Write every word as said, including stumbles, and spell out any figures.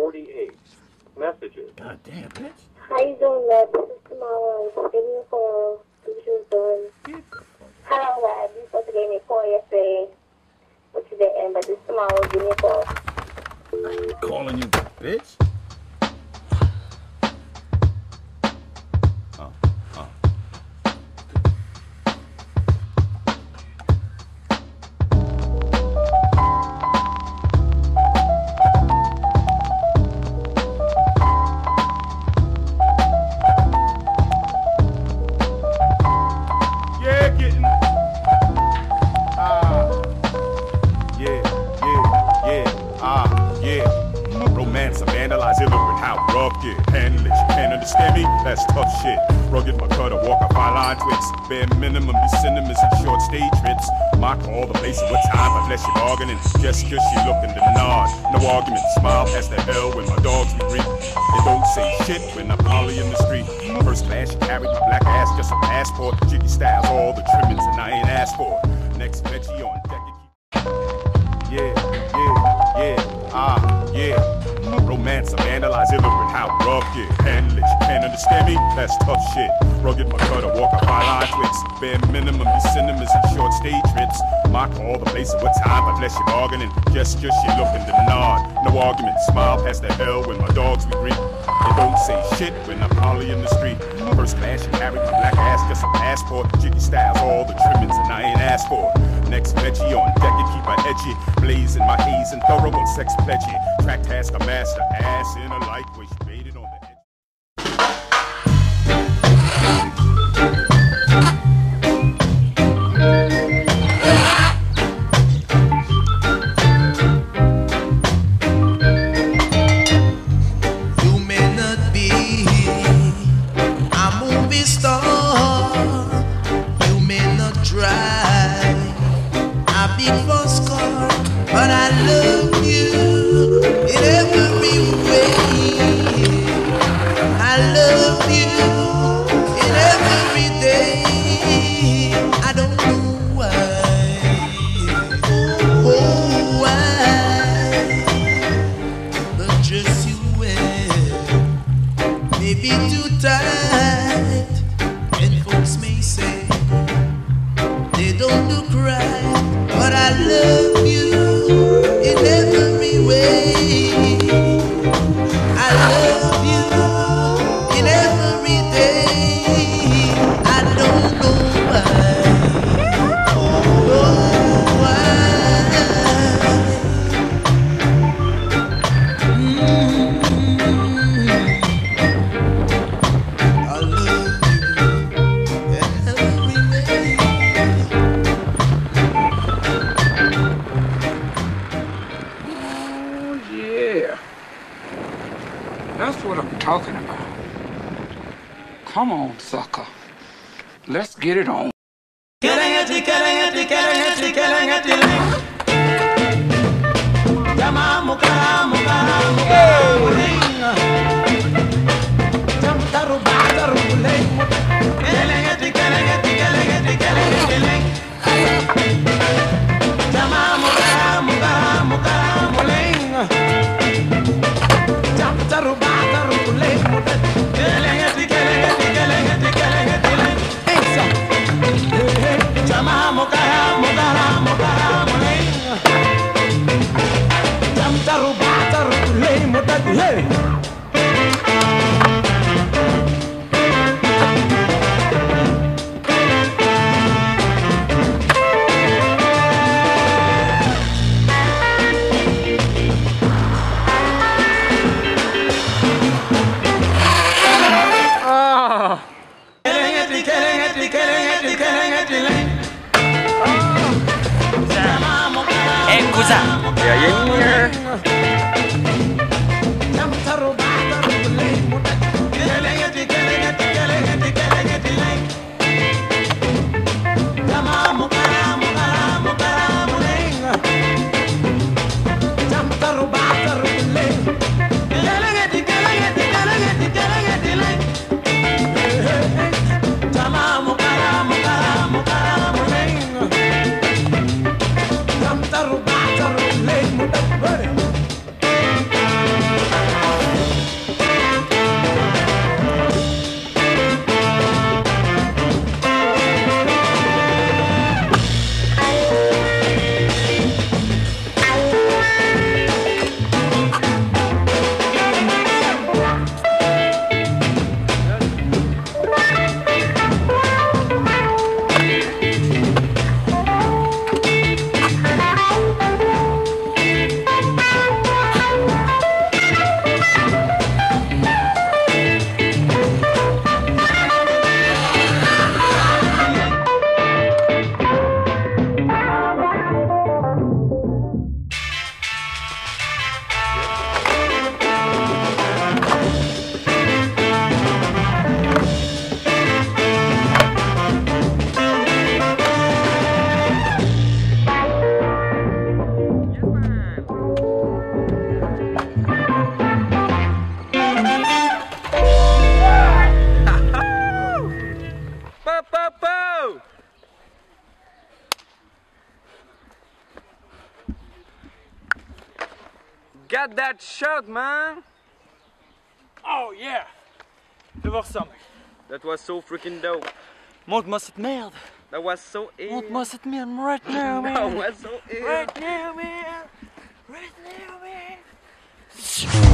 forty-eight. Messages. God damn, bitch. How you doing, love? This is Tamara. Just give me a call. See what you was doing. Hello, love. You supposed to give me a call yesterday. But you didn't, but this tomorrow, give me a call. Calling you bitch? Uh, uh. Yeah, getting. Ah. Yeah, yeah, yeah. Ah, yeah. Romance, I vandalize, illiterate, how rough, yeah. Handle it, you can't understand me? That's tough shit. Rugged, my cutter, walk a fine line twixt. Bare minimum, be cinemas and short stage trips. My call, the place of what time, I bless you bargaining. Just cause she looking to nod. No argument, smile past the hell when my dogs be reap. They don't say shit when I'm poly in the street. First class, she carried my black ass, just a passport. Jiggy styles, all the trimmings, and I ain't asked for. Next veggie on deck. Yeah, yeah, yeah, ah, yeah. Romance, I vandalize, illiterate, how rough, yeah. Handle it, you can't understand me? That's tough shit. Rugged, my cutter, walk a fine line twixt. Bare minimum, be cinemas and short stage trips. My call, the place of what time, I bless you bargaining. Just, just she looking to nod. No argument, smile past the hell when my dogs be greet. They don't say shit when I'm poly in the street. First class, she carried my black ass, just a passport. Jiggy styles, all the trimmings, and I ain't asked for. Next veggie on deck, you keep her edgy. Blazing my haze and thorough on sex pledgy. Track task a master, ass in a light way. She baited on the edge. You may not be a movie star. You may not drive a big bus car, but I love you in every way. I love you in every day. I don't know why, oh why, but just you and maybe too tight. And folks may say they don't look right, but I love you in every way. I love you in every day. I don't know why, oh why. Mm-hmm. I love you in every way. Oh, yeah. That's what I'm talking about. Come on, sucker. Let's get it on. got that shot, man. Oh yeah. Det var something. That was so freaking dope. Montre-moi cette merde. That was so in. Montre-moi cette merde right now, man. That was so in. Right now, man. Right now, man.